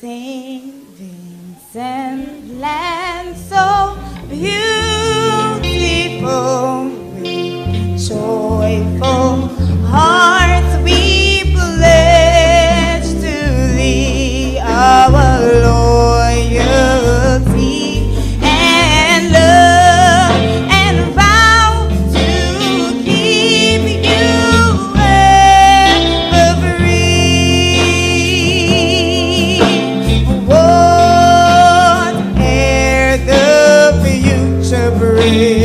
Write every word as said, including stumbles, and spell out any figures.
Saint Vincent land so beautiful, with joyful hearts we pledge to thee our loyalty and love, and vow to keep you ever free. Whate'er the future brings,